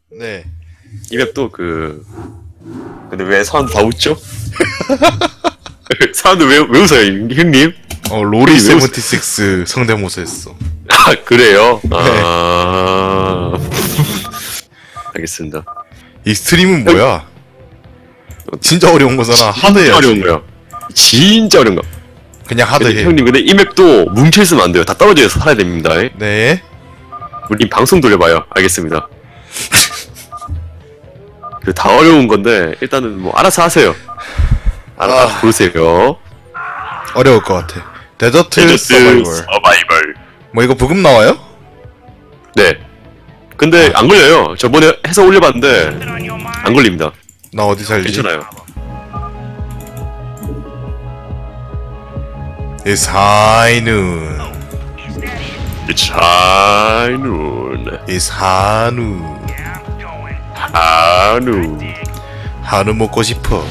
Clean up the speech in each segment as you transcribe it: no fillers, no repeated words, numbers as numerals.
네. 이 맵도 근데 왜 사람들 다 웃죠? 사람들 왜 웃어요, 형님? 로리 왜 76 성대모사 했어. 아, 그래요? 알겠습니다. 이 스트림은 뭐야? 진짜 어려운 거잖아. 하드 해야지. 진짜 어려운 거야. 진짜 어려운 거. 그냥 하드 근데 해. 형님, 근데 이 맵도 뭉쳐 있으면 안 돼요. 다 떨어져서 살아야 됩니다. 네. 우리 방송 돌려봐요. 알겠습니다. 다 어려운 건데 일단은 뭐 알아서 하세요. 알아서 고르세요. 어려울 것 같아. 데저트 서바이벌. 뭐 이거 부금 나와요? 네. 근데 안 걸려요. 저번에 해서 올려봤는데 안 걸립니다. 나 어디 살지? 괜찮아요. It's high noon. It's high noon. It's 한우. 한우. 한우 먹고 싶어.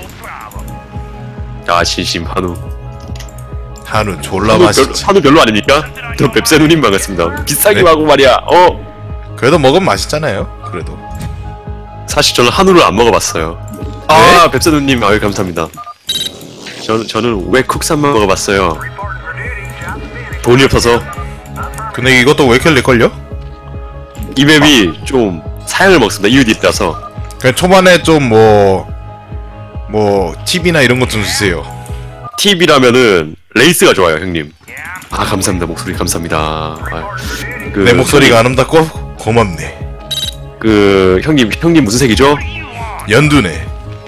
아, 진심 한우. 한우 졸라 맛있지. 한우 별로 아닙니까? 저 뱁새누님 반갑습니다. 비싸기만 네? 하고 말이야. 그래도 먹으면 맛있잖아요. 그래도. 사실 저는 한우를 안 먹어봤어요. 아, 뱁새누님 아유 감사합니다. 저는 왜 국산만 먹어봤어요. 돈이 없어서. 근데 이것도 왜 이렇게 렉걸려? 이 맵이 좀 사양을 먹습니다. 이유도 있다서. 그냥 초반에 좀 팁이나 이런 것 좀 주세요. 팁이라면은 레이스가 좋아요, 형님. 아, 감사합니다. 목소리 감사합니다. 내 목소리가 아름답고 고맙네. 형님 무슨 색이죠? 연두네.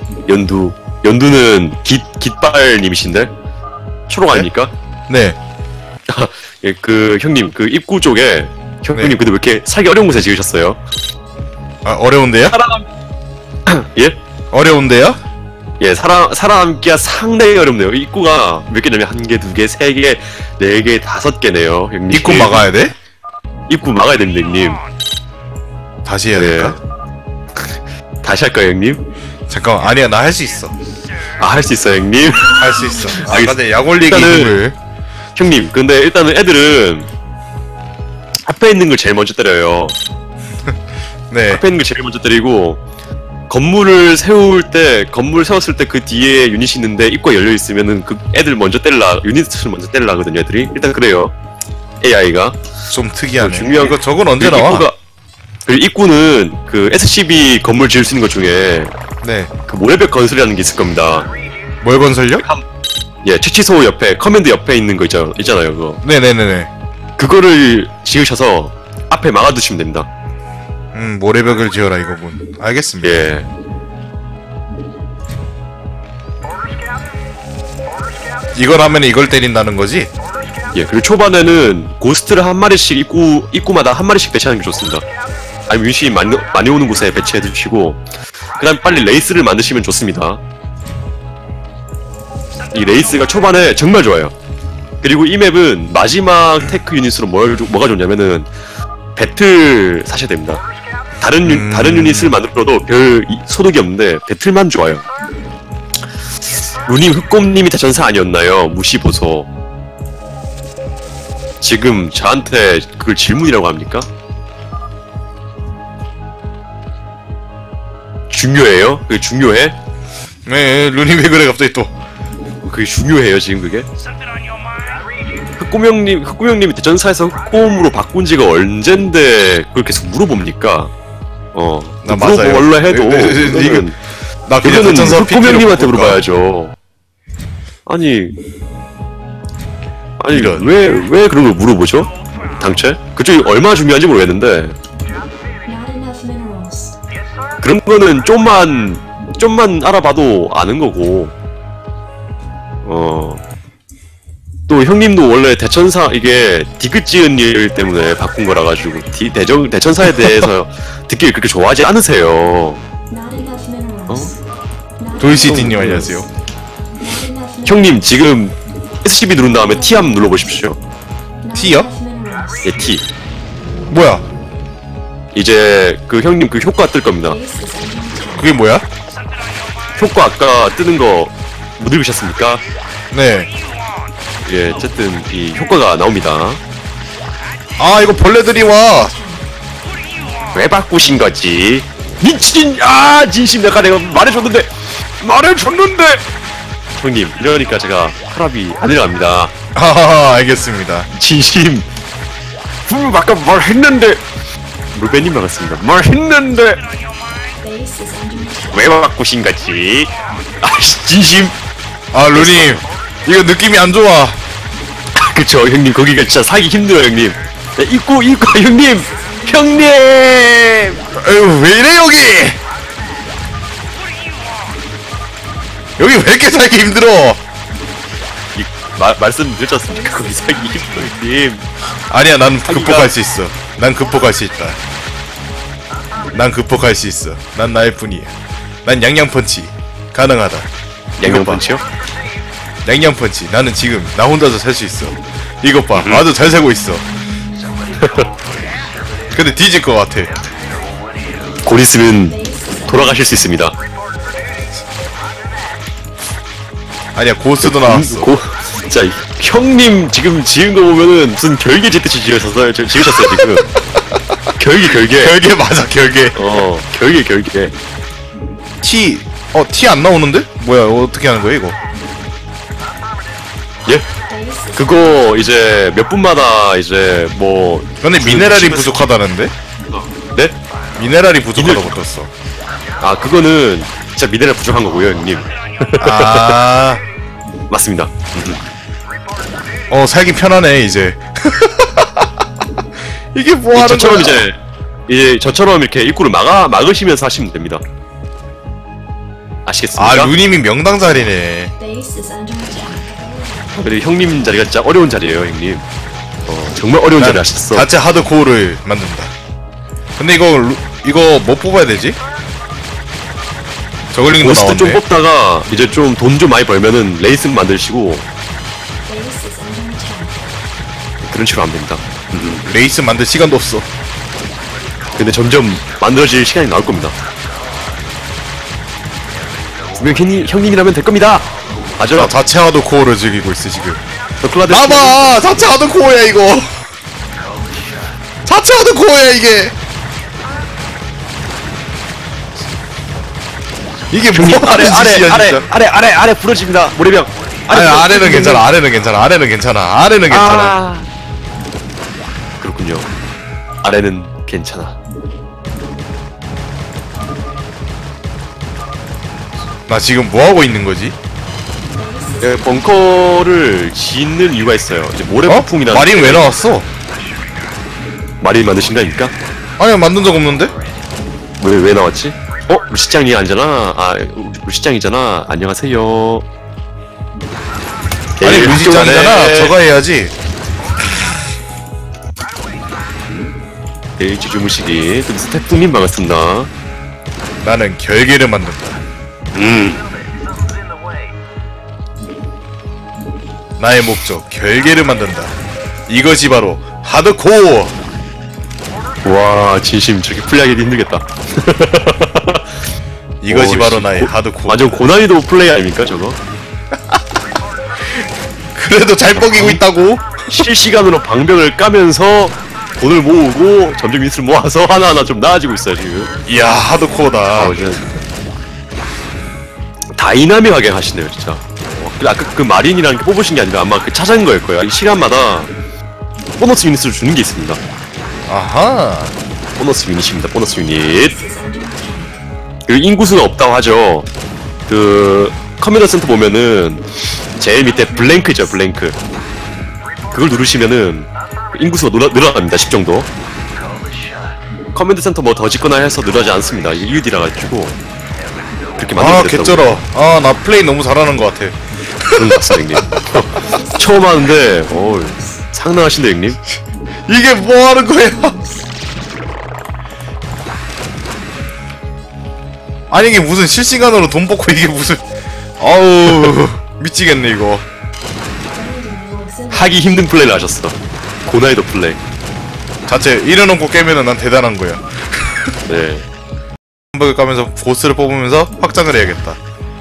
연두는 깃발님이신데? 초록 아닙니까? 네. 예, 형님, 입구 쪽에, 형님, 네. 근데 왜 이렇게 살기 어려운 곳에 지으셨어요? 아, 어려운데요? 예? 어려운데요? 예, 살아남기가 상당히 어렵네요. 입구가 몇 개냐면 1개, 2개, 3개, 4개, 5개네요, 형님. 입구 막아야 돼? 입구 막아야 됩니다, 형님. 다시 해야 네. 될까? 다시 할까요, 형님? 잠깐만, 아니야, 나 할 수 있어. 아, 할 수 있어요, 형님? 할 수 있어. 알겠습니다. 근데 약 올리기 일단은- 힘을. 형님, 근데 일단은 애들은 앞에 있는 걸 제일 먼저 때려요. 네. 앞에 있는 걸 제일 먼저 때리고, 건물을 세웠을 때 그 뒤에 유닛이 있는데 입구가 열려 있으면은 그 애들 먼저 유닛을 먼저 때리려 하거든요, 애들이. 일단 그래요. AI가. 좀 특이하네. 중요한 이거 저건 언제 나와? 입구는 SCB 건물 지을 수 있는 것 중에 네. 모래벽 건설이라는 게 있을 겁니다. 뭘 건설요? 예, 채취소 옆에, 커맨드 옆에 있는 거 있잖아요, 그거. 네네네네. 그거를 지으셔서 앞에 막아두시면 됩니다. 모래벽을 지어라 이거군. 알겠습니다. 예. 이걸 하면 이걸 때린다는 거지? 예, 그리고 초반에는 고스트를 한 마리씩 입구마다 한 마리씩 배치하는 게 좋습니다. 아니면 유닛이 많이 오는 곳에 배치해 두시고, 그 다음 빨리 레이스를 만드시면 좋습니다. 이 레이스가 초반에 정말 좋아요. 그리고 이 맵은 마지막 테크 유닛으로 뭐가 좋냐면은 배틀 사셔야 됩니다. 다른 유닛을 만들어도 별 소득이 없는데 배틀만 좋아요. 루님 흑곰님이 대전사 아니었나요? 무시보소. 지금 저한테 그걸 질문이라고 합니까? 중요해요? 그게 중요해? 네, 루니 왜 그래 갑자기 또? 그게 중요해요 지금 그게? 흑곰형님이 대전사에서 흑곰으로 바꾼 지가 언젠데 그걸 계속 물어봅니까? 나 맞아요. 물어볼라 해도 이건 나 그냥 그거는 대전사 흑곰형님한테 물어봐야죠. 아니 이런. 왜 그런 걸 물어보죠? 당최? 그쪽이 얼마나 중요한지 모르겠는데 Not enough minerals. 그런 거는 좀만 알아봐도 아는 거고 또 형님도 원래 대천사 이게 디귿 지은 일 때문에 바꾼 거라 가지고 대천사에 대해서 듣기를 그렇게 좋아하지 않으세요. Not enough minerals. 돌시디님 안녕하세요. Not enough minerals. 형님 지금 SCB 누른 다음에 T 한번 눌러보십시오. Not T요? enough minerals. 예, T. 뭐야? 이제 형님 효과 뜰 겁니다. Base is under attack. 그게 뭐야? 효과 아까 뜨는 거 못 읽으셨습니까? 네. 예, 어쨌든 이 효과가 나옵니다. 아 이거 벌레들이 와. 왜 바꾸신 거지? 미친 진심 내가 말해줬는데 형님 이러니까 제가 혈압이 안 내려갑니다. 하하하 알겠습니다. 진심 아까 말했는데 루베님 반갑습니다. 말했는데 Base is under attack. 왜 바꾸신 거지? 진심 아 루님 이거 느낌이 안 좋아. 그쵸 형님 거기가 진짜 사기 힘들어요 형님. 네, 입고 형님 에휴 왜 이래 여기 왜 이렇게 살기 힘들어. 말씀드렸지 않습니까? 거기 사기 힘들어요 형님. 아니야 난 극복할 수 있어. 난 극복할 수 있다. 난 극복할 수 있어. 난 나일 뿐이야. 난 양양펀치 가능하다. 양념펀치요? 양양펀치 나는 지금 나 혼자서 살 수 있어. 이것 봐 아주 잘 살고 있어. 근데 뒤질 것 같아. 곧 있으면 돌아가실 수 있습니다. 아니야 고스도 나왔어. 진짜 형님 지금 지은 거 보면은 무슨 결계 짓듯이 지으셨어요 지금. 결계 맞아 결계. 결계. T 안 나오는데? 뭐야 어떻게 하는 거야 이거? 예? 그거 이제 몇 분마다 이제 뭐 근데 미네랄이 부족하다는데? 네? 미네랄이 부족하다고 떴어. 아 그거는 진짜 미네랄 부족한 거고요 형님. 아 맞습니다. 살기 편하네 이제. 이게 뭐 하는 저처럼 거야? 이제 저처럼 이렇게 입구를 막으시면서 하시면 됩니다. 아시겠습니까? 아 루님이 명당자리네. Base is under attack. 그리고 형님 자리가 진짜 어려운 자리예요 형님. 정말 어려운 자리 하셨어. 자체 하드코어를 만든다. 근데 이거 뭐 뽑아야 되지? 저글링도 보스도 좀 나왔네. 뽑다가 이제 좀 돈 좀 많이 벌면은 레이슨 만드시고 Base is under attack. 그런 식으로 하면 됩니다. 레이스 만들 시간도 없어. 근데 점점 만들어질 시간이 나올 겁니다. 분명 형님이라면 될 겁니다. 맞아. 나 자체 하드코어를 즐기고 있어 지금. 클라드 나봐 자체 하드코어야 이거. 자체 하드코어야 이게. 이게 뭐 하는 짓이야 진짜. 아래 부러집니다. 모래병. 아래는 괜찮아. 아래는 괜찮아. 그렇군요. 아래는 괜찮아. 나 지금 뭐 하고 있는 거지? 네, 벙커를 짓는 이유가 있어요. 이제 모래폭풍이나 마린 왜 나왔어? 마린 만드신 거 아닙니까? 아니 만든 적 없는데? 왜 나왔지? 루시짱이 아니잖아. 루시짱이잖아. 안녕하세요. 아니 루시짱이잖아. 저거 해야지. 데이지 주무시기. 스태프님 반갑습니다. 나는 결계를 만든다. 나의 목적 결계를 만든다. 이것이 바로 하드코어. 와 진심 저렇게 플레이하기 힘들겠다. 이것이 바로 나의 하드코어. 완전 고난이도 플레이 아닙니까 저거? 그래도 잘 뻐기고 있다고? 실시간으로 방벽을 까면서 돈을 모으고 점점 인수를 모아서 하나하나 좀 나아지고 있어요 지금. 이야 하드코어다. 다이나믹하게 하시네요 진짜. 아까 그 마린이랑 뽑으신 게 아니라 아마 그 찾은 거일 거예요. 이 시간마다 보너스 유닛을 주는 게 있습니다. 아하. 보너스 유닛입니다. 보너스 유닛. 그리고 인구수는 없다고 하죠. 그 커맨더 센터 보면은 제일 밑에 블랭크 있죠. 블랭크. 그걸 누르시면은 인구수가 늘어납니다. 10 정도. 커맨드 센터 뭐 더 짓거나 해서 늘어나지 않습니다. 이게 EUD라 가지고 그렇게 만들면 개쩔어. 나 플레이 너무 잘하는 것 같아. 그런 것 같습니다 형님. 처음 하는데 상당하신데 형님. 이게 뭐 하는 거야? 아니 이게 무슨 실시간으로 돈 뽑고 이게 무슨 아우 미치겠네 이거. 하기 힘든 플레이를 하셨어. 고난이도 플레이. 자체 일어놓고 깨면은 난 대단한 거야. 네. 한박을 까면서 보스를 뽑으면서 확장을 해야겠다.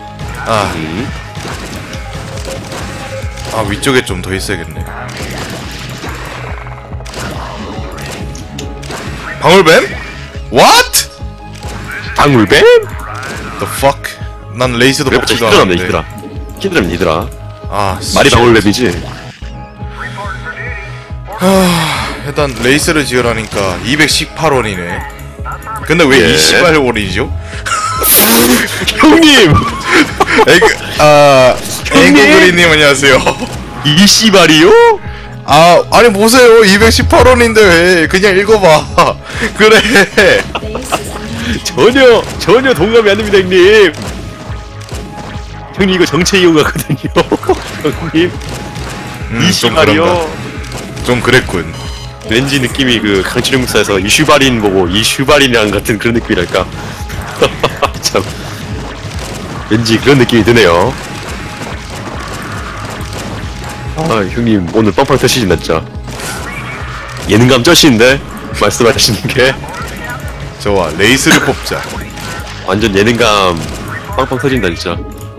위쪽에 좀 더 있어야겠네. 방울뱀? What? 방울뱀? The fuck? 난 레이스도 그래 진짜 먹지도 히드라입니다 않았는데. 히드라입니다 히드라 아, 말이 shit. 방울뱀이지. 일단 레이스를 지으라니까 218원이네. 근데 왜 예. 28원이죠? 형님! 앵고그리님 안녕하세요. 이 씨발이요? 아니 보세요. 218원인데 왜 그냥 읽어봐. 그래. Base is under attack. 전혀 동감이 안 됩니다 형님. 형님 이거 정체 이용하거든요. 형님 이 좀 씨발이요. 그런가. 좀 그랬군. 왠지 느낌이 그 강철영사에서 이슈바린 보고 이슈바린이랑 같은 그런 느낌이랄까. 참 왠지 그런 느낌이 드네요. 아 형님 오늘 빵빵 터지신다 진짜. 예능감 쩌시는데 말씀하시는 게 좋아. 레이스를 뽑자. 완전 예능감 빵빵 터진다 진짜.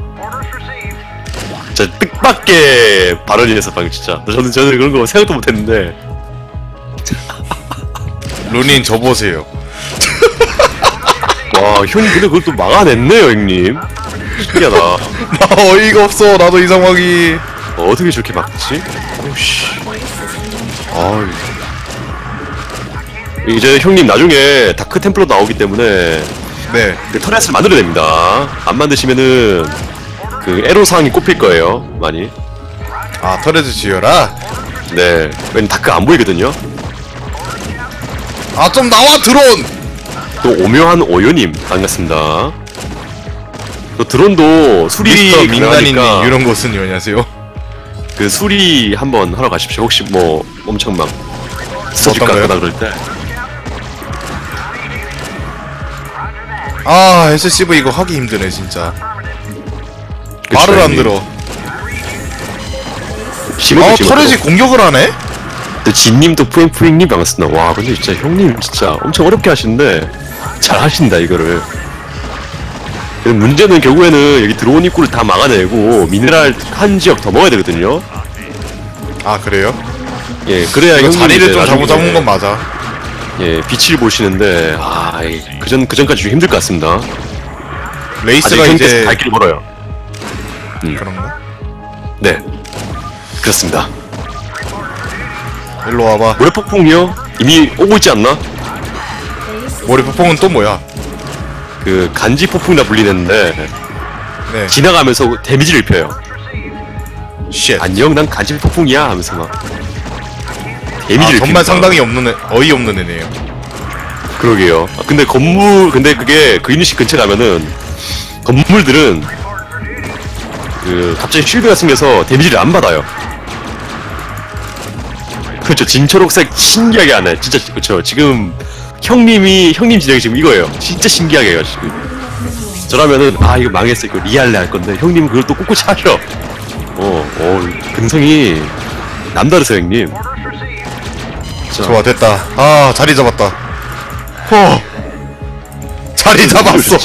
진짜 뜻밖의 발언이라서 방금 진짜. 저는 그런 거 생각도 못했는데. 루닌 저 보세요. 와 형님 근데 그걸 또 막아냈네요 형님. 신기하다. 나 어이가 없어. 나도 이 상황이. 어떻게 저렇게 막지? 오씨. 아 이제 형님 나중에 다크 템플러 나오기 때문에 네. 그 터렛을 만들어야 됩니다. 안 만드시면은 그 에로사항이 꼽힐 거예요 많이. 아, 터렛을 지어라. 네 왜냐면 다크 안 보이거든요. 아, 좀 나와 드론. 또 오묘한 오요님 반갑습니다. 또 드론도 수리 미스터 민간인님 가능하니까 이런 것은 안녕하세요. 그 수리 한번 하러 가십시오. 혹시 뭐 엄청 막 스쳐질 것 어떤가요? 같거나 그럴 때. 아, SCV 이거 하기 힘드네 진짜. 말을 안 들어. 아, 터렛이 공격을 하네? 또 진님 또 프랭프링님 반갑습니다. 와 근데 진짜 형님 진짜 엄청 어렵게 하시는데 잘 하신다 이거를. 근데 문제는 결국에는 여기 드론 입구를 다 막아내고 미네랄 한 지역 더 먹어야 되거든요. 아, 그래요? 예 그래야 이거 형님 자리를 이제 좀 잘못 나중에 잡은 건 맞아. 예 빛을 보시는데 그전까지 좀 힘들 것 같습니다. 아직 레이스가 형님께서 이제 갈 길이 멀어요. 그런가? 네 그렇습니다. 일로 와봐. 모래폭풍이요? 이미 오고 있지 않나? 머리 폭풍은 또 뭐야? 그 간지 폭풍이라 불리는데 네. 지나가면서 데미지를 입혀요. 쉣. 안녕 난 간지 폭풍이야 하면서 막 아, 데미지를 정말 입힙니다. 상당히 없는 애, 어이없는 애네요. 그러게요. 근데 근데 그게 그 유닛이 근처에 가면은 건물들은 그 갑자기 쉴드가 생겨서 데미지를 안 받아요. 그렇죠. 진초록색 신기하게 하네. 진짜 그렇죠. 지금 형님 진영이 지금 이거예요. 진짜 신기하게 해요 지금. 저라면은 이거 망했어 이거 리알레 할 건데 형님 그걸 또 꿋꿋이 하셔. 근성이 남다르세요 형님. 좋아, 됐다. 아, 자리 잡았다. 자리 잡았어.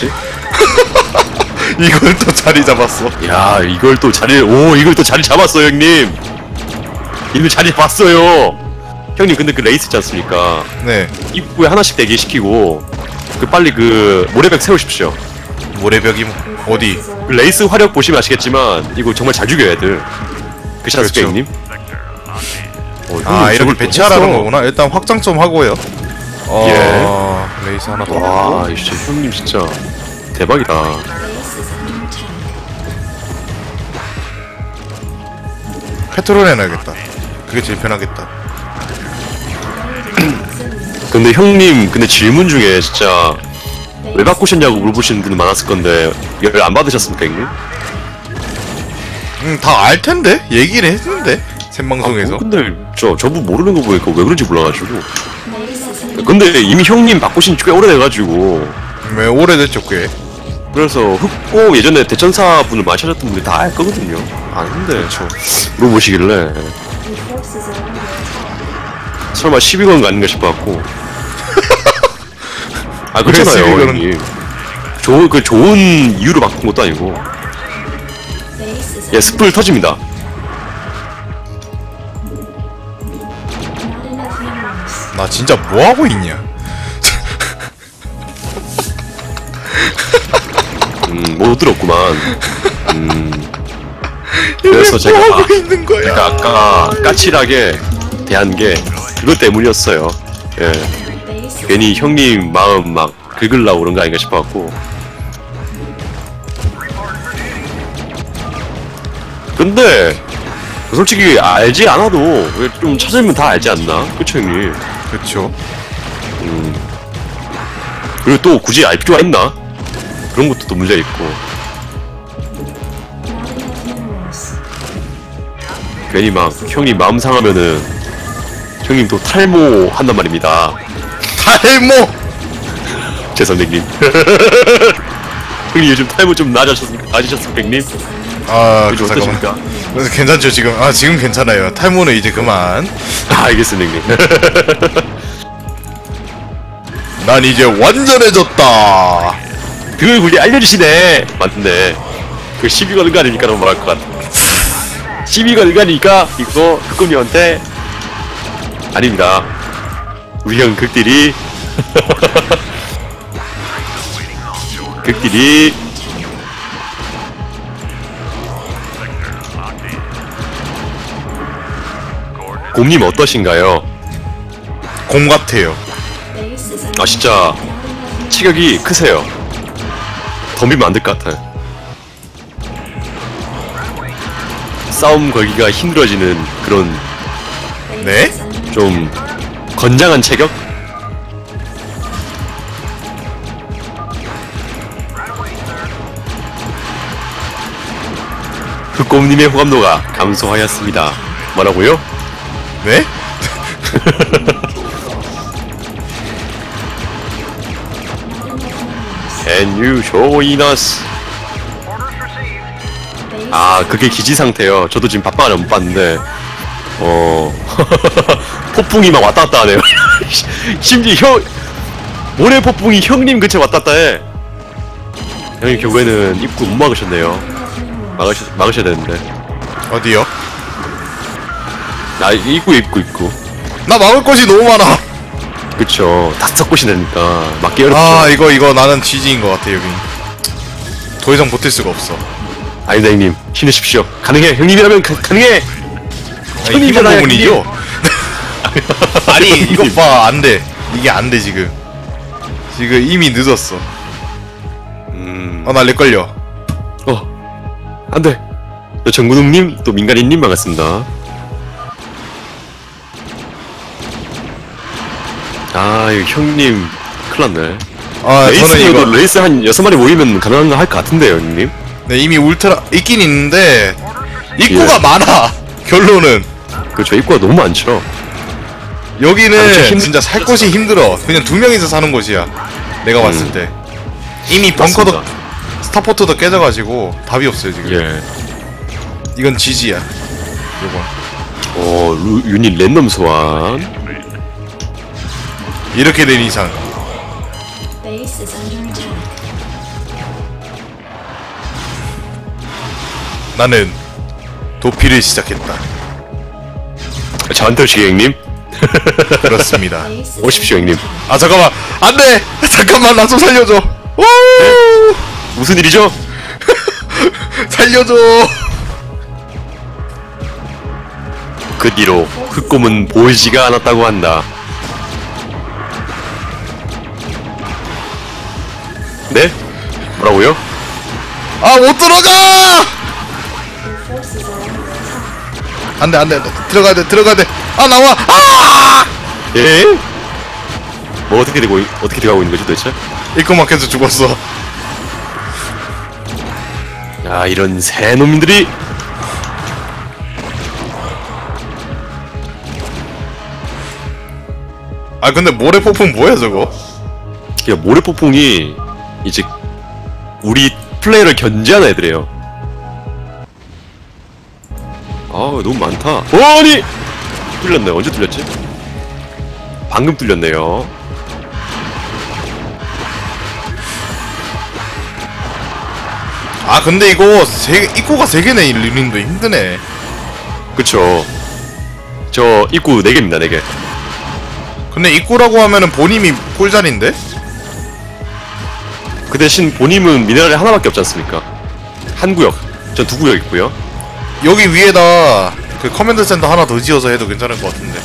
이걸 또 자리 잡았어. 야 이걸 또 자리 잡았어 형님. 이미 자리 봤어요. 형님 근데 그 레이스 있지 않습니까? 네. 입구에 하나씩 대기시키고 그 빨리 그 모래벽 세우십시오. 모래벽이 어디? 그 레이스 화력 보시면 아시겠지만 이거 정말 잘 죽여요 애들. 그렇지 않습니까 그렇죠. 형님? 아, 이렇게 저걸 배치하라는 했어. 거구나. 일단 확장 좀 하고요. 레이스 하나 더. 와 진짜 형님 진짜 대박이다. Base is under attack. 페트롤 해놔야겠다. 그게 제일 편하겠다. 근데 형님 근데 질문 중에 진짜 왜 바꾸셨냐고 물어보시는 분들 많았을 건데 열 안 받으셨습니까 형님? 다 알 텐데? 얘기를 했는데? 생방송에서. 근데 저분 모르는 거 보니까 왜 그런지 몰라가지고. Base is under 근데 이미 형님 바꾸신 지 꽤 오래돼가지고 왜 오래됐죠, 꽤. 그래서 흑고 예전에 대천사 분을 많이 찾았던 분들이 다 알 거거든요. 아는데 물어보시길래 Your forces are under attack. 설마 12건 아닌가 싶어갖고. 그래, 그렇잖아요 12건 은. 형님. 좋은 이유로 바꾼 것도 아니고. Base is 예 under 스플 터집니다. not enough minerals. 나 진짜 뭐하고 있냐? 못 들었구만. 그래서 뭐 제가 하고 있는 거야? 제가 아까 까칠하게 대한 게 그것 때문이었어요. 예. Base 괜히 형님 마음 막 긁으려고 그런 거 아닌가 싶어갖고. 근데 솔직히 알지 않아도 좀 찾으면 다 알지 않나? 그쵸 형님? 그쵸. 그리고 또 굳이 알 필요가 있나? 그런 것도 또 문제가 있고. Valley of Minerals. 괜히 막 형님 마음 상하면은 형님 또 탈모 한단 말입니다. 탈모! 제 선생님. 형님 요즘 탈모 좀 나아지셨습니까 형님? 아, 요즘 잠깐만. 어떠십니까? 그래서 괜찮죠, 지금? 아, 지금 괜찮아요. 탈모는 이제 그만. 아, 알겠습니다 형님. 난 이제 완전해졌다. 그걸 굳이 알려주시네. 맞네. 그 시비가 은간이니까 너무 말할 것 같아. 시비가 은간이니까 이거 흑금님한테 아닙니다. 우리 형 극딜이 극딜이 곰님 어떠신가요? 공 같아요. Base is 아 진짜 체격이 크세요. 덤비면 안 될 것 같아요. 싸움 걸기가 힘들어지는 그런 네? 좀 건장한 체격? 흑곰님의 호감도가 감소하였습니다. 뭐라고요? 네? Can you join us? 아 그게 기지 상태요. 저도 지금 바빠가지고 못 봤는데 폭풍이 막 왔다 갔다 하네요. 심지어 모래 폭풍이 형님 근처에 왔다 갔다 해. 형님 결국에는 입구 못 막으셨네요. 막으셔야 되는데. 어디요? 아 입구 나 막을 곳이 너무 많아. 그쵸. 5곳이 되니까 막기 어렵죠. 아, 이거 나는 지지인 것 같아, 여긴. 더 이상 버틸 수가 없어. 아니다 형님 힘내십시오. 가능해. 형님이라면 가능해. 아니, 힘은 형님이잖아요, 부분이죠? 아니, 이것 봐, 안 돼. 이게 안 돼, 지금. 지금 이미 늦었어. 나 렉걸려. 안돼. 정근웅님 또 민간인님 반갑습니다. 아 이거 형님 큰일났네. 아, 저는 레이스도 이거. 레이스 한 6마리 모이면 가능한 거 할 것 같은데요 형님. 네, 이미 울트라, 있긴 있는데, 입구가 예. 많아. 결론은. 그렇죠. 입구가 너무 많죠. 여기는 진짜 살 곳이 힘들어. 그냥 2명이서 사는 곳이야. 내가 봤을 때. 이미 벙커도, 맞습니다. 스타포트도 깨져가지고, 답이 없어요, 지금. 예. 이건 지지야. 요건. 유닛 랜덤 소환. 이렇게 된 이상. Base is under attack. 나는 도피를 시작했다. 저한테 오시게 형님. 그렇습니다. Base is 오십시오 under 형님. attack. 아, 잠깐만. 안 돼! 잠깐만, 나 좀 살려줘. 오! 무슨 일이죠? 살려줘. 그 뒤로 흑곰은 보이지가 않았다고 한다. 네? 뭐라고요? 아, 못 들어가! Your forces are under attack. 안 돼, 안 돼, 안 돼. 들어가야 돼. 아, 나와! 아! 예? 뭐 어떻게 돼가고 있는 거지 도대체? 입구 막혀서 죽었어. 야 이런 새 놈들이. 아, 근데 모래 폭풍 뭐야, 저거? 야 모래 폭풍이 이제 우리 플레이를 견제하는 애들이에요. 아 너무 많다. 아니 뚫렸네. 언제 뚫렸지? 방금 뚫렸네요. 아, 근데 이거 입구가 3개네, 리링도 힘드네. 그쵸. 저 입구 4개입니다 4개. 근데 입구라고 하면은 본인이 꿀자리인데? 그 대신 본인은 미네랄이 하나밖에 없지 않습니까? 한 구역. 전 두 구역 있고요. 여기 위에다 그 커맨드 센터 하나 더 지어서 해도 괜찮을 것 같은데.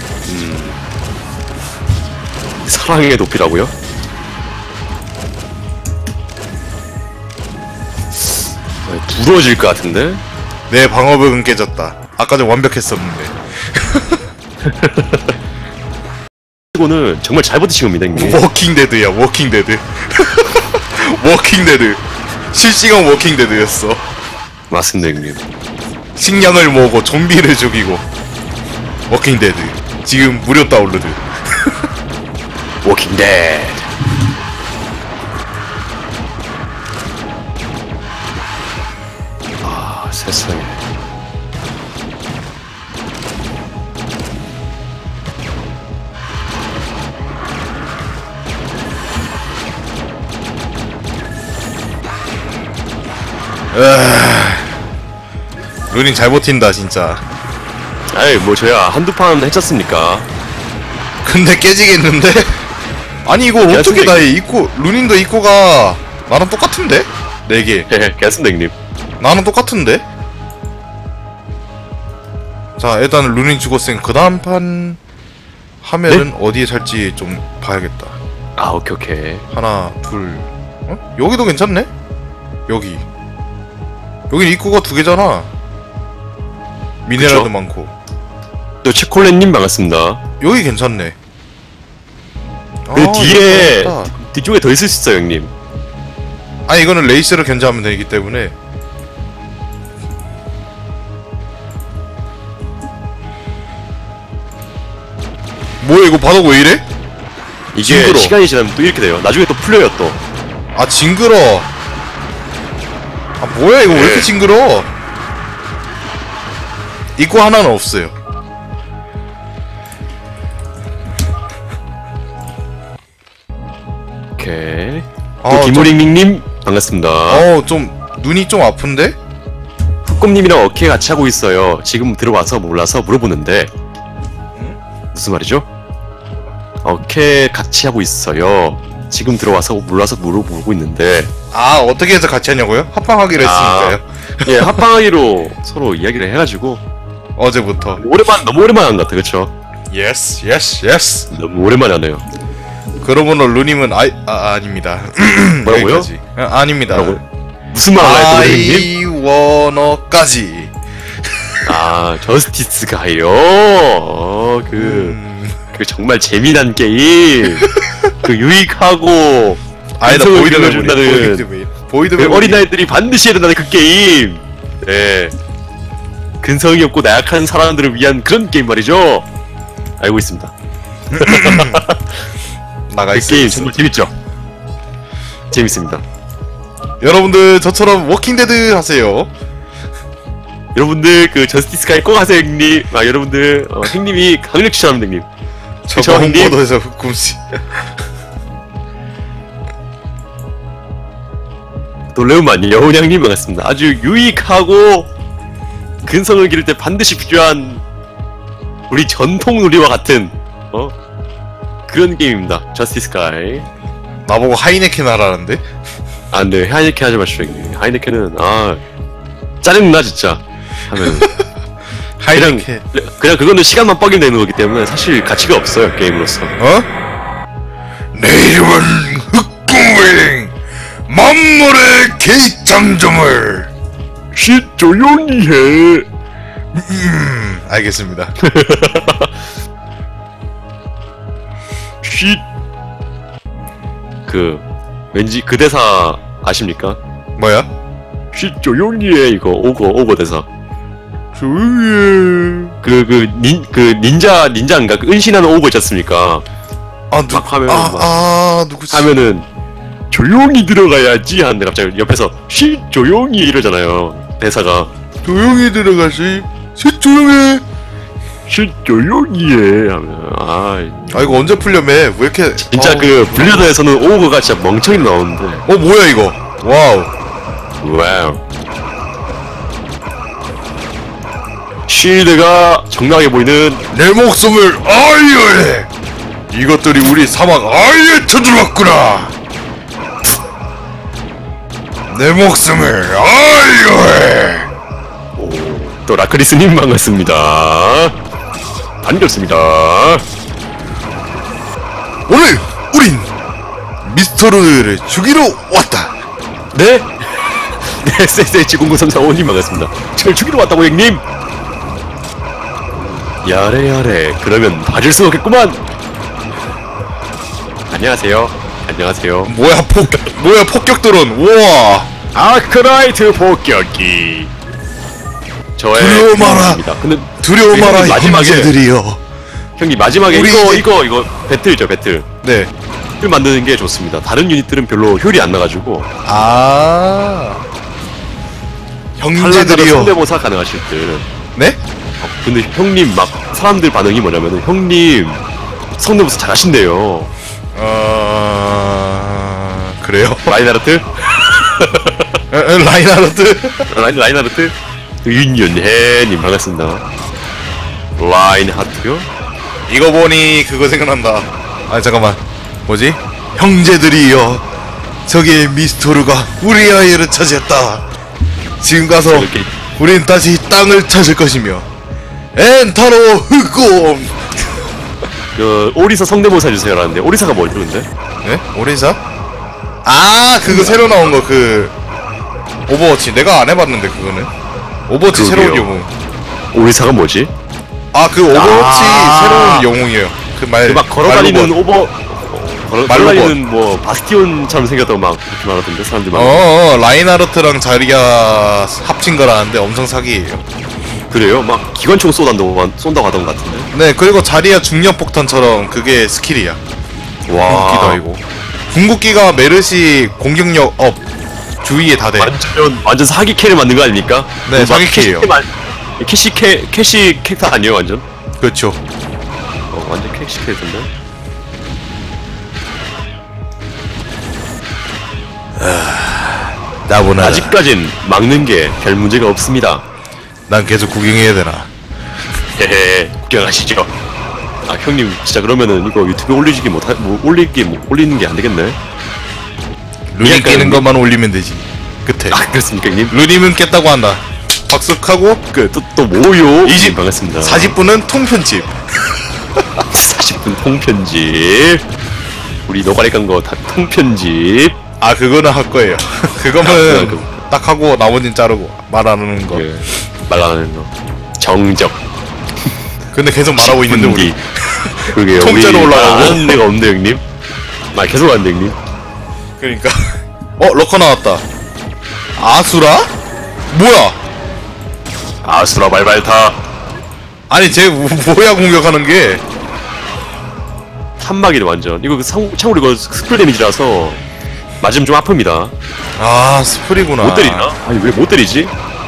사랑의 높이라고요? 부러질 것 같은데? 내 방어벽은 깨졌다. 아까 전 완벽했었는데. 이거는 정말 잘 버티신 겁니다, 형님. 워킹데드야, 워킹데드. 워킹데드. 실시간 워킹데드였어. 맞습니다, 형님. 식량을 모으고 좀비를 죽이고. 워킹데드. 지금 무료 다운로드. 워킹 데드. 아, 세상에. 루닌 잘 버틴다 진짜. 아이, 뭐 저야 한두 판 했었으니까. 근데 깨지겠는데? 아니 이거 어떻게 다 해? 이코 루닌도 이코가 나랑 똑같은데? 4개. 헤헤, 괜찮습니다, 형님. 나는 똑같은데? 자 일단 루닌 죽었으니 그 다음 판 하면은 어디에 살지 좀 봐야겠다. 아, 오케이, 오케이. 하나 둘 어? 여기도 괜찮네? 여기 여긴 입구가 2개잖아. 미네랄도 그쵸? 많고. 또 치콜렛님 반갑습니다. 여기 괜찮네. 그 뒤에 이거 좋다. 뒤쪽에 더 있을 수 있어요, 형님. 아니 이거는 레이스를 견제하면 되기 때문에. 뭐야 이거 바닥 왜 이래? 이게 징그러. 시간이 지나면 또 이렇게 돼요. 나중에 또 풀려요, 또. 아 징그러. 아 뭐야 이거 왜 이렇게 네. 징그러? 입구 하나는 없어요. 오케이. 아, 또 김우링님 반갑습니다. 좀 눈이 좀 아픈데? 흑곰님이랑 어케 같이 하고 있어요. 지금 들어와서 몰라서 물어보는데 무슨 말이죠? 어케 같이 하고 있어요. 지금 들어와서 몰라서 물어보고 있는데. 아 어떻게 해서 같이 하냐고요? 합방하기로 했으니까요. 예, 합방하기로 서로 이야기를 해가지고 어제부터. 너무 오랜만에 한 것 같아, 그쵸? 예스 예스 예스. 너무 오랜만에 하네요. 그러므로 루님은 아닙니다. 뭐라고요? 여기까지. 아닙니다. 뭐라고요? 무슨 말 하나요, 형님? I wanna까지. 아, 저스티스 가요. 그 정말 재미난 게임. 그 유익하고 아니다 근성을 보이드 길러준다는 메모리. 보이드 그 메모리. 어린아이들이 반드시 해야 된다는 그 게임. 네. 근성이 없고 나약한 사람들을 위한 그런 게임 말이죠. 알고 있습니다. 나가 그 있어. 게임 정말 재밌죠. 재밌습니다. 여러분들 저처럼 워킹데드 하세요. 여러분들 그 저스티스 가이 꼭 하세요, 형님. 아, 여러분들 형님이 강력 추천합니다, 형님. 저거 형님. 홍보도에서 흑꿈씨. 놀래운만 여운양님 반갑습니다. 아주 유익하고 근성을 기를 때 반드시 필요한 우리 전통 놀이와 같은 그런 게임입니다. 저스티스 가이. 나보고 하이네켄 하라는데? 아, 근데 하이네켄 하지 마시죠, 형님. 하이네켄은 짜증나 진짜 하면. 하이네켄. 그냥 그거는 시간만 뻑이면 되는 거기 때문에 사실 가치가 없어요, 게임으로서. 내 이름은 흑궁윙 만물의 개입장점을. 쉿, 조용히 해. 알겠습니다. 쉿. 왠지 그 대사 아십니까? 뭐야? 쉿, 조용히 해. 이거 오거 대사. 조용히. 닌자인가? 그 은신하는 오거 있지 않습니까? 막 하면 누구지? 하면은 조용히 들어가야지 하는데 갑자기 옆에서 쉿, 조용히 이러잖아요. 대사가. 조용히 들어가시. 조용해. 쉿, 조용히 해. 하면 이거 언제 풀려매? 왜 이렇게. 진짜 그 블리자드에서는 오거가 진짜 멍청이 나오는데. 뭐야 이거? 와우. 와우. 쉴드가 정당하게 보이는 내 목숨을 아예. 이것들이 우리 사막 아예 쳐들어왔구나. 내 목숨을 알려해. 또 라크리스님 반갑습니다. 반갑습니다. 오늘 우린 미스터를 죽이러 왔다. 네? 네, SSH0934호님 반갑습니다. 절 죽이러 왔다고 형님. 야래 그러면 봐줄 수 없겠구만. 안녕하세요. 안녕하세요. 뭐야 폭격 드론. 우와. 아크라이트 폭격기. 저의 두려워 마라. 형님입니다. 근데 두려워 마라 형님 마지막에 형제들이여. 형님 마지막에 우리 이거 배틀이죠 배틀. 네. 을 만드는 게 좋습니다. 다른 유닛들은 별로 효율이 안 나가지고 아. 탈락하는 형제들이여. 성대모사 가능하실 듯. 네? 근데 형님 막 사람들 반응이 뭐냐면은 형님 성대모사 잘하신대요. 그래요? 라인하르트? 라인하르트? 라인하르트? 윤윤혜님 반갑습니다. 라인하르트요? 이거 보니 그거 생각난다. 아 잠깐만. 뭐지? 형제들이여. 저기 미스토르가 우리 아이를 차지했다. 지금 가서 이렇게 우린 다시 땅을 찾을 것이며 엔타로 흑곰. 그 오리사 성대모사 해주세요라는데 오리사가 뭐죠 근데? 네? 오리사? 아 그거 새로 나온 거 그 오버워치 내가 안 해봤는데 그거는 오버워치 그러게요. 새로운 영웅. 오리사가 뭐지? 아 그 오버워치 아. 새로운 영웅이에요. 그 말 막 걸어다니는 말로봇. 걸어다니는 뭐 바스티온처럼 생겼다고 막 그렇게 말하던데 사람들 막. 라인하르트랑 자리가 합친 거라는데 엄청 사기예요. 그래요? 막 기관총 쏜다고 하던 것 같은데. 네 그리고 자리야 중력 폭탄처럼 그게 스킬이야. 궁극기도 아니고 궁극기가 메르시 공격력 업 주위에 다 돼. 완전 사기 캐를 만든 거 아닙니까? 네, 사기 캐예요. 캐시 캐릭터 아니에요 완전? 그렇죠. 완전 캐시 캐릭터인데. 나보나 아직까진 막는 게 별 문제가 없습니다. 난 계속 구경해야 되나. 헤헤 구경하시죠. 아 형님 진짜 그러면은 이거 유튜브에 올리는 게 안 되겠네. 루니 약간 깨는 뭐- 것만 올리면 되지. 끝에. 아 그렇습니까 형님? 루님은 깼다고 한다. 박수하고 끝. 또 뭐요? 이집 반갑습니다. 40분은 통편집. 40분 통편집. 우리 노가리 깐 거 다 통편집. 아 그거는 할 거예요. 그거는 그- 딱 하고 나머지는 자르고 말하는 거. 예, 말하는 거. 정적. 근데 계속 말하고 있는데 우리. 분기. 그러게요. 통째로 우리 올라가고. 하는 데가 없는데 형님. 말 계속 하는데 형님. 그러니까. 러커 나왔다. 아수라? 뭐야? 아수라 발발타. 아니 쟤 뭐야 공격하는 게? 탄막이네 완전. 이거 참고로 이거 스플 데미지라서 맞으면 좀 아픕니다. 아 스프리구나. 못 때리나? 아니 왜 못 때리지?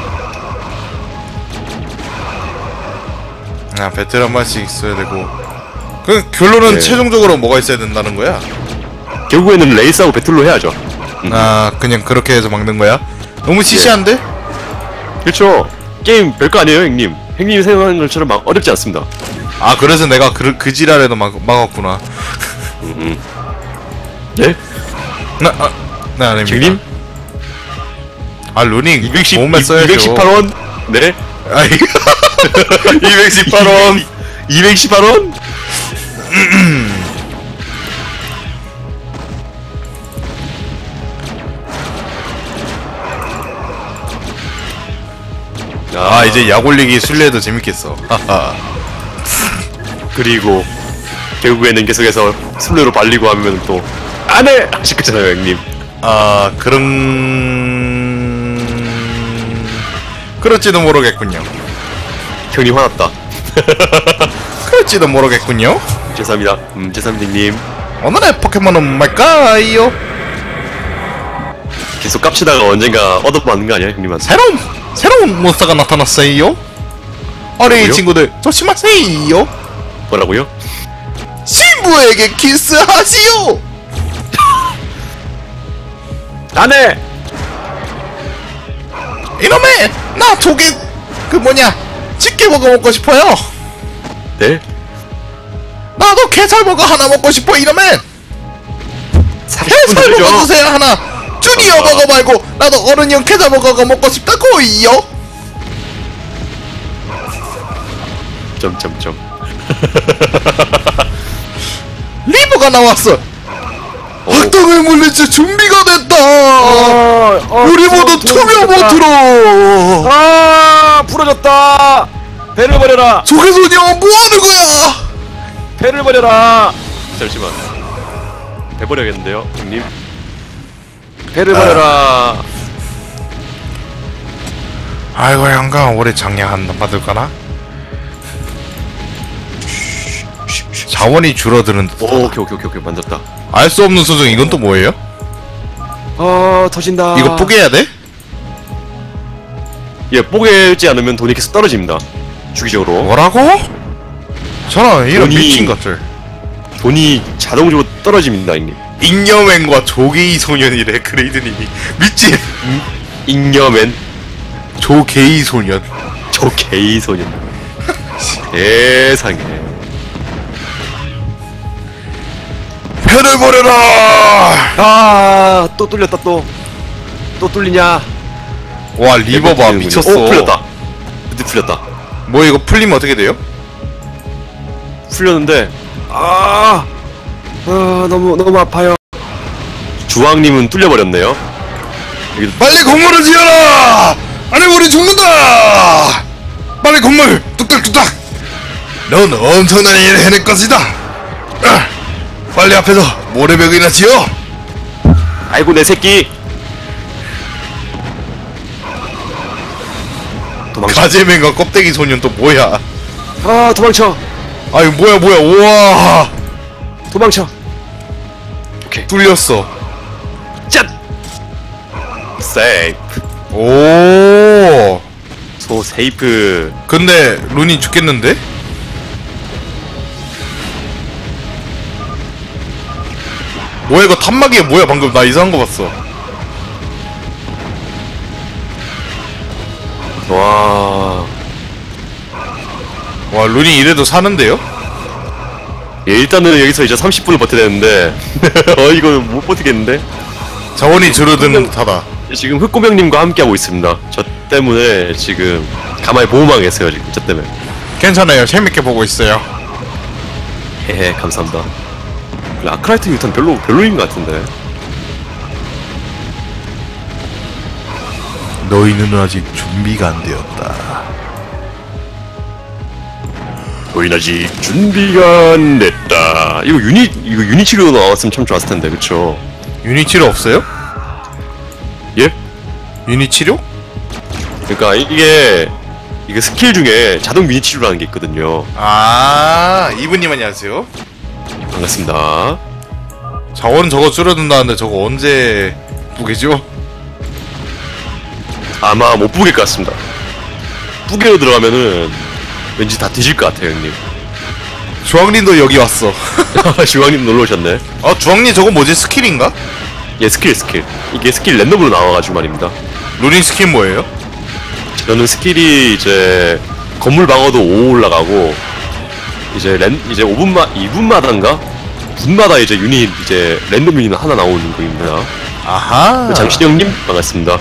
아 배틀 한 번씩 있어야 되고. 그 결론은 네. 최종적으로 뭐가 있어야 된다는 거야? 결국에는 레이스하고 배틀로 해야죠. 아 그냥 그렇게 해서 막는 거야? 너무 시시한데? 그렇죠. 게임 별거 아니에요 형님. 형님이 생각하는 것처럼 막 어렵지 않습니다. 아 그래서 내가 그 지랄에도 막았구나. 네? 나 아닙니다. 형님? 아 루닝 210, 몸에 써야죠. 218원? 네? 아이 218원 218원? 아 이제 약 올리기 술래도 재밌겠어. 하하. 그리고 결국에는 계속해서 술래로 발리고 하면 또 안해! 하실 거잖아요 형님. 아 그럴지도 모르겠군요. 형님 화났다. 그럴지도 모르겠군요. 죄송합니다. 죄송합니다 형님. 오늘의 포켓몬은 뭘까요? 계속 깝치다가 언젠가 얻어맞는 거 아니야 형님한테? 새로운 몬스터가 나타났어요. 어린이 뭐라고요? 친구들 조심하세요. 뭐라고요? 신부에게 키스하시오. 안해! 이놈의 나 조개 집게버거 먹고 싶어요. 네? 나도 게살버거 하나 먹고 싶어. 이놈의 30분 게살버거 되죠? 주세요 하나. 주기 미니어 버거 말고 나도 어른형 캐자 버거가 먹고 싶다고요. 점점점. 리버가 나왔어. 악당을 물리칠 준비가 됐다. 우리 모두 투명 모트로. 아 부러졌다. 배를 버려라. 조개소녀 뭐하는 거야? 배를 버려라. 잠시만. 배 버려야겠는데요, 형님. 배를 버려라. 아이고 양강 올해 장량 한 받을까나? 자원이 줄어드는 듯. 오, 오케이 만졌다. 알 수 없는 수중. 이건 또 뭐예요? 터진다. 이거 뽀개야 돼? 예, 뽀개지 않으면 돈이 계속 떨어집니다. 주기적으로. 뭐라고? 저런 이런 돈이- 미친 것들. 돈이 자동적으로 떨어집니다, 형님. 잉여맨과 조게이 소년이래 그레이드님이. 미친. 잉여맨. 조게이 소년. 저 게이 소년. 세상에. 편을 버려라. 아, 또 뚫렸다 또. 또 뚫리냐? 와 리버 봐 미쳤어. 풀렸다. 근데 풀렸다. 뭐 이거 풀리면 어떻게 돼요? 풀렸는데 너무 아파요. 주황님은 뚫려버렸네요. 여기 빨리 건물을 지어라. 아니 우리 죽는다. 빨리 건물 뚝딱뚝딱. 넌 엄청난 일을 해낼 것이다. 빨리 앞에서 모래벽이나 지어. 아이고 내 새끼. 도망쳐. 가재맨과 껍데기 소년 또 뭐야? 아 도망쳐. 아이 뭐야 우와 도망쳐. 오케이. 뚫렸어. 짠. 세이프. 오 소 세이프. 근데 룬이 죽겠는데? 뭐야 이거 탄막이야 뭐야 방금 나 이상한 거 봤어. 와 룬이 이래도 사는데요? 예, 일단은 여기서 이제 30분을 버텨야 되는데 이거 못 버티겠는데. 자원이 줄어드는 듯하다. 지금 흑고명님과 함께하고 있습니다. 저 때문에 지금 가만히 보호망했어요 지금 저 때문에. 괜찮아요 재밌게 보고 있어요. 헤헤 감사합니다. 그래, 아크라이트 유탄 별로인 것 같은데. 너희는 아직 준비가 안 되었다. 너희는 아직 준비가 안 됐다. 이거 유니치로 나왔으면 참 좋았을 텐데, 그쵸? 유니치료 없어요? 예? 유니치료? 그러니까 이게 스킬 중에 자동 유니치로라는 게 있거든요. 아 이분님 안녕하세요. 반갑습니다. 자원 저거 줄어든다는데 저거 언제 부개죠? 아마 못 부길 것 같습니다. 부계로 들어가면은 왠지 다 뒤질 것 같아요, 형님. 주황님도 여기 왔어. 주황님 놀러 오셨네. 아 주황님 저거 뭐지 스킬인가? 예, 스킬. 이게 스킬 랜덤으로 나와가지고 말입니다. 루린 스킬 뭐예요? 저는 스킬이 이제 건물 방어도 5 올라가고 이제 2분마다인가? 분마다 이제 유닛 이제 랜덤 유닛 하나 나오는 거입니다. 아하. 장신 형님 반갑습니다.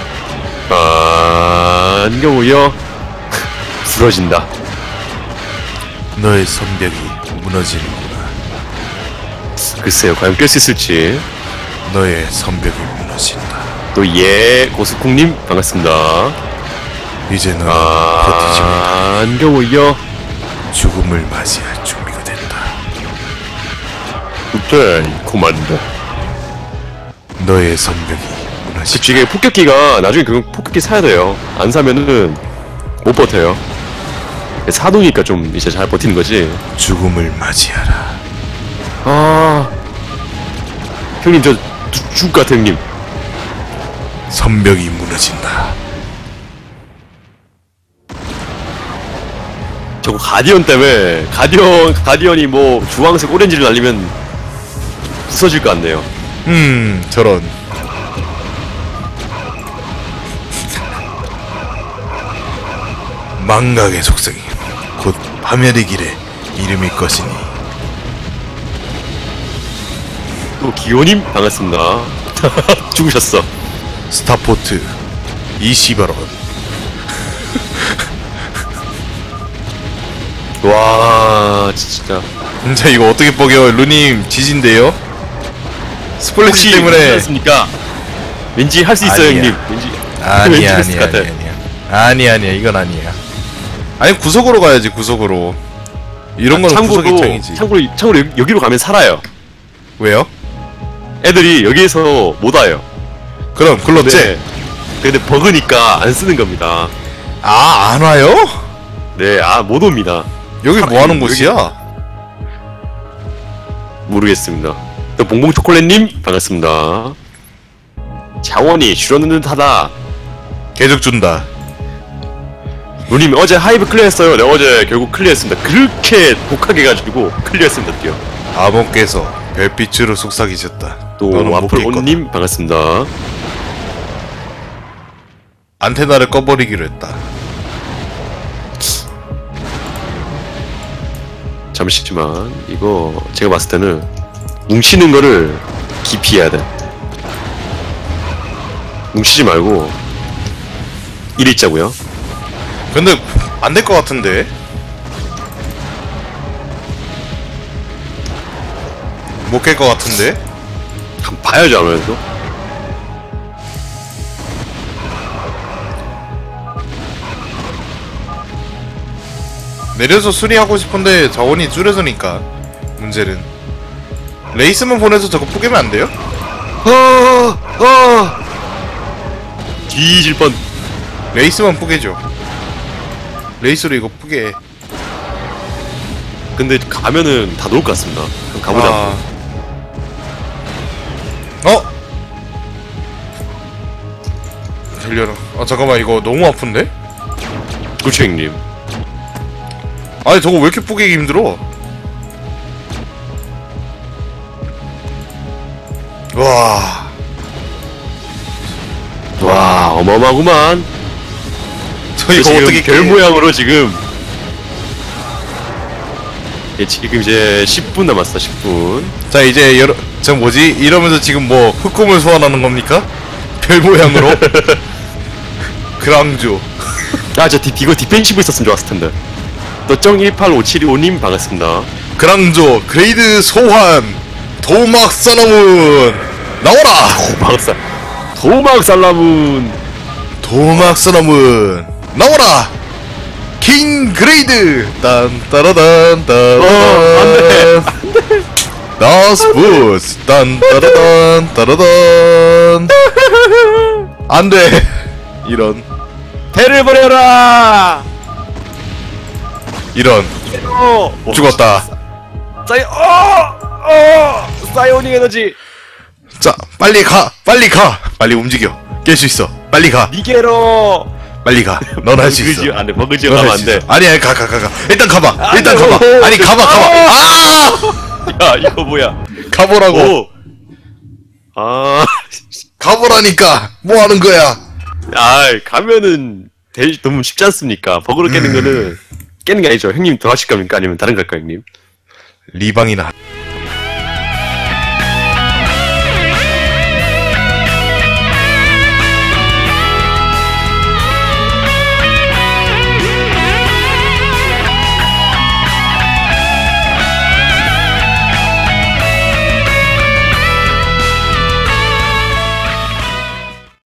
안겨우여. 부러진다. 너의 성벽이 무너지는구나. 글쎄요, 과연 깰 수 있을지. 너의 성벽이 무너진다. 또 고스콩님 반갑습니다. 이제 넌 버티지 못해 안겨우여. 죽음을 맞이할 준비가 됐다. 굿데이 코만더. 너의 성벽이 무너진다. 그치, 이게 폭격기가 나중에 그 폭격기 사야 돼요. 안 사면은 못 버텨요. 사놓으니까 좀 이제 잘 버티는 거지. 죽음을 맞이하라. 형님 저 죽을 것 같아 형님. 성벽이 무너진다. 저거 가디언 때문에 가디언이 뭐 주황색 오렌지를 날리면 부서질 것 같네요. 저런. 망각의 속성이 곧 파멸의 길에 이름일 것이니. 또 기호님 반갑습니다. 죽으셨어. 스타포트 이시바론. 와 진짜. 진짜 이거 어떻게 뻐겨. 루님 지진데요? 스플래시 때문에. 습니까 왠지 할 수 있어요 아니야. 형님. 왠지 왠지 아니야 할수 있을 것 같아. 아니야 이건 아니야. 아니 구석으로 가야지 구석으로. 이런 거는 구석 입장이지. 참고로 여기로 가면 살아요. 왜요? 애들이 여기에서 못 와요. 그럼 글렀지? 네. 근데 버그니까 안 쓰는 겁니다. 아, 안 와요? 네, 못 옵니다. 여기 뭐 하는 여기- 곳이야? 모르겠습니다. 또 봉봉 초콜릿님 반갑습니다. 자원이 줄어드는 듯하다. 계속 준다. 누님 어제 하이브 클리어했어요. 네 어제 결국 클리어했습니다. 그렇게 독하게 가지고 클리어했습니다. 뛰어. 아몬께서 별빛으로 속삭이셨다. 또 너는 못 와플 깰 거다. 온님 반갑습니다. 안테나를 꺼버리기로 했다. 잠시만 이거 제가 봤을 때는 뭉치는 거를 기피해야 돼. 뭉치지 말고 1일자고요. 근데 안 될 것 같은데? 못 깰 것 같은데? 한번 봐야죠 아무래도. 내려서 수리하고 싶은데 자원이 줄여서니까 문제는 레이스만 보내서 저거 포기면 안 돼요? 뒤질 뻔. 레이스만 포개죠. 레이스로 이거 포개. 근데 가면은 다 놓을 것 같습니다. 그럼 가보자. 어? 들려라. 아 잠깐만 이거 너무 아픈데? 그렇죠 형님. 아니 저거 왜 이렇게 포개기 힘들어? 와. 와 어마어마구만. 저 이거 지금 어떻게 별 모양으로 지금. 예, 지금 이제 10분 남았어. 10분. 자 이제 저 뭐지? 이러면서 지금 뭐 흑곰을 소환하는 겁니까? 별 모양으로? 그랑조. 저 이거 디펜시브 있었으면 좋았을 텐데. 또 정18575님 반갑습니다. 그랑조 그레이드 소환 도막 사나문 나와라. 도막 살라문. 도막 사나문 나와라. 킹 그레이드 딴따라단 따라단 안돼. 나스부스 딴따라단 따라단 안돼. 이런 배를 버려라. 이런 죽었다. 사이오닉 에너지. 자 빨리 빨리 움직여. 깰 수 있어. 빨리 가. 니게로. 빨리 가. 넌 할 수 있어. 안돼. 버그지 넌 가면 할 수 안돼. 있어. 아니야 가. 일단 가봐. 일단 돼. 가봐. 아니 가봐. 아 야 이거 뭐야? 가보라고. 오. 가보라니까. 뭐 하는 거야? 가면은 너무 쉽지 않습니까? 버그로 깨는 거는 깨는 게 아니죠. 형님 더 하실 겁니까? 아니면 다른 걸까요, 형님? 리방이나.